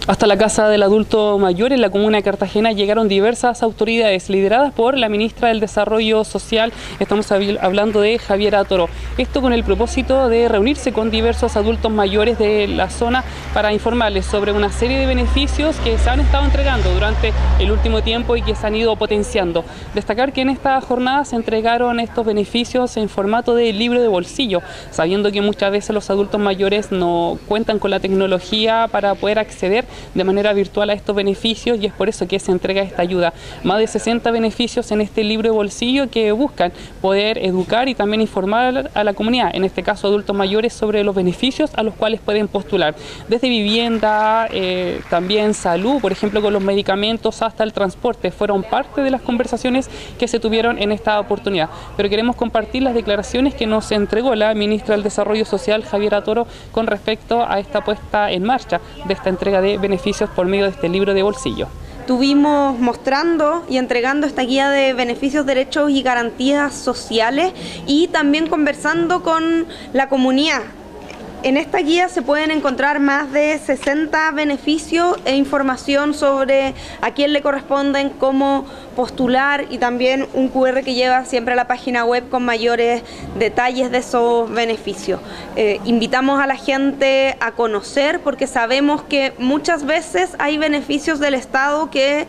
Hasta la Casa del Adulto Mayor en la comuna de Cartagena llegaron diversas autoridades lideradas por la ministra del Desarrollo Social. Estamos hablando de Javiera Toro. Esto con el propósito de reunirse con diversos adultos mayores de la zona para informarles sobre una serie de beneficios que se han estado entregando durante el último tiempo y que se han ido potenciando. Destacar que en esta jornada se entregaron estos beneficios en formato de libro de bolsillo, sabiendo que muchas veces los adultos mayores no cuentan con la tecnología para poder acceder de manera virtual a estos beneficios, y es por eso que se entrega esta ayuda. Más de 60 beneficios en este libro de bolsillo que buscan poder educar y también informar a la comunidad, en este caso adultos mayores, sobre los beneficios a los cuales pueden postular, desde vivienda, también salud, por ejemplo con los medicamentos, hasta el transporte. Fueron parte de las conversaciones que se tuvieron en esta oportunidad, pero queremos compartir las declaraciones que nos entregó la ministra del Desarrollo Social, Javiera Toro, con respecto a esta puesta en marcha de esta entrega de beneficios por medio de este libro de bolsillo. Estuvimos mostrando y entregando esta guía de beneficios, derechos y garantías sociales, y también conversando con la comunidad. En esta guía se pueden encontrar más de 60 beneficios e información sobre a quién le corresponden, cómo postular, y también un QR que lleva siempre a la página web con mayores detalles de esos beneficios. Invitamos a la gente a conocer, porque sabemos que muchas veces hay beneficios del Estado que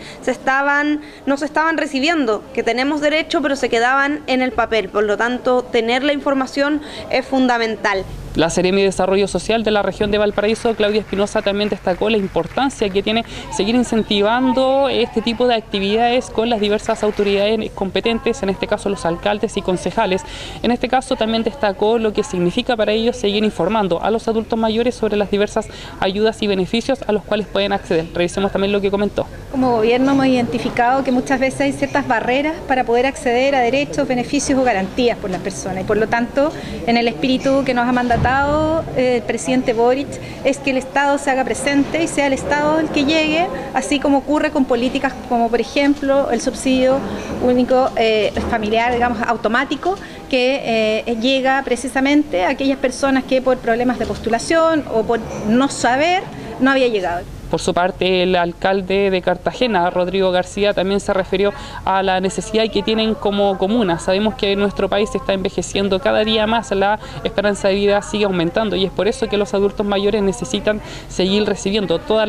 no se estaban recibiendo, que tenemos derecho pero se quedaban en el papel. Por lo tanto, tener la información es fundamental. La Seremi de Desarrollo Social de la región de Valparaíso, Claudia Espinosa, también destacó la importancia que tiene seguir incentivando este tipo de actividades con las diversas autoridades competentes, en este caso los alcaldes y concejales. En este caso también destacó lo que significa para ellos seguir informando a los adultos mayores sobre las diversas ayudas y beneficios a los cuales pueden acceder. Revisemos también lo que comentó. Como gobierno hemos identificado que muchas veces hay ciertas barreras para poder acceder a derechos, beneficios o garantías por las personas, y por lo tanto, en el espíritu que nos ha mandatado el presidente Boric, es que el Estado se haga presente y sea el Estado el que llegue, así como ocurre con políticas como por ejemplo el subsidio único familiar, digamos, automático, que llega precisamente a aquellas personas que por problemas de postulación o por no saber no había llegado. Por su parte, el alcalde de Cartagena, Rodrigo García, también se refirió a la necesidad que tienen como comuna. Sabemos que nuestro país está envejeciendo cada día más, la esperanza de vida sigue aumentando, y es por eso que los adultos mayores necesitan seguir recibiendo todos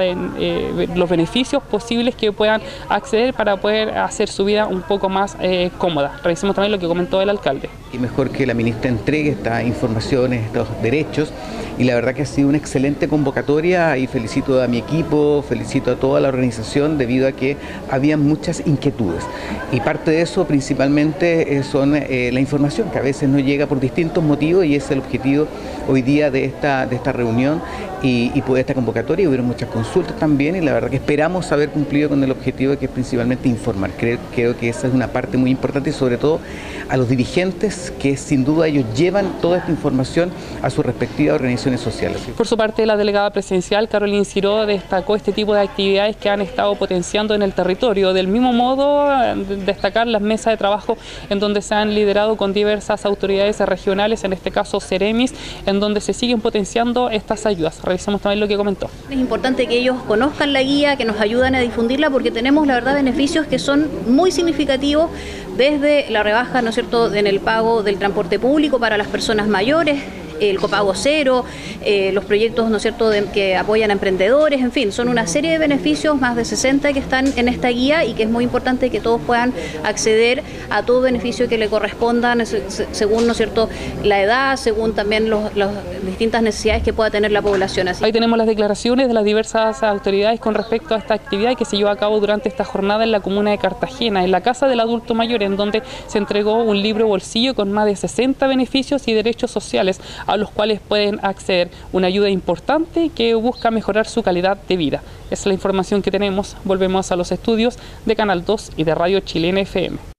los beneficios posibles que puedan acceder para poder hacer su vida un poco más cómoda. Revisemos también lo que comentó el alcalde. Y mejor que la ministra entregue estas informaciones, estos derechos, y la verdad que ha sido una excelente convocatoria, y felicito a mi equipo, felicito a toda la organización, debido a que había muchas inquietudes, y parte de eso principalmente son la información que a veces no llega por distintos motivos, y es el objetivo hoy día de esta reunión y de esta convocatoria. Hubieron muchas consultas también, y la verdad que esperamos haber cumplido con el objetivo, que es principalmente informar. Creo que esa es una parte muy importante, y sobre todo a los dirigentes, que sin duda ellos llevan toda esta información a sus respectivas organizaciones sociales. Por su parte, la delegada presidencial, Carolina Ciró, destacó este tipo de actividades que han estado potenciando en el territorio. Del mismo modo, destacar las mesas de trabajo en donde se han liderado con diversas autoridades regionales, en este caso Seremis, en donde se siguen potenciando estas ayudas. Revisemos también lo que comentó. Es importante que ellos conozcan la guía, que nos ayuden a difundirla, porque tenemos, la verdad, beneficios que son muy significativos, desde la rebaja, ¿no es cierto?, en el pago del transporte público para las personas mayores, el copago cero, los proyectos, ¿no es cierto?, que apoyan a emprendedores, en fin, son una serie de beneficios, más de 60 que están en esta guía, y que es muy importante que todos puedan acceder a todo beneficio que le correspondan según, ¿no es cierto?, la edad, según también las distintas necesidades que pueda tener la población. Ahí tenemos las declaraciones de las diversas autoridades con respecto a esta actividad que se llevó a cabo durante esta jornada en la comuna de Cartagena, en la Casa del Adulto Mayor, en donde se entregó un libro bolsillo con más de 60 beneficios y derechos sociales a los cuales pueden acceder, una ayuda importante que busca mejorar su calidad de vida. Esa es la información que tenemos. Volvemos a los estudios de Canal 2 y de Radio Chilena FM.